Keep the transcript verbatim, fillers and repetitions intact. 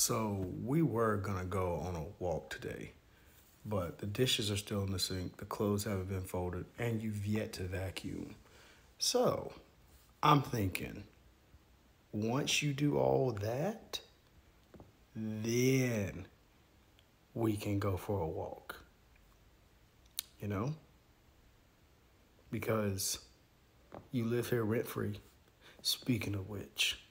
So we were gonna go on a walk today, but the dishes are still in the sink, the clothes haven't been folded, and you've yet to vacuum. So I'm thinking, once you do all that, then we can go for a walk. You know? Because you live here rent free. Speaking of which,